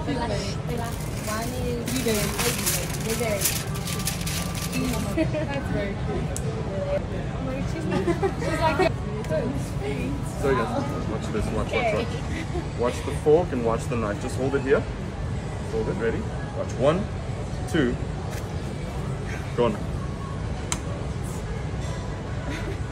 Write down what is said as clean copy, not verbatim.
One is blueberry. That's very cute. She's like, So yes, watch this, watch. Watch the fork and watch the knife. Just hold it here. Hold it, ready? Watch, 1, 2. Go on.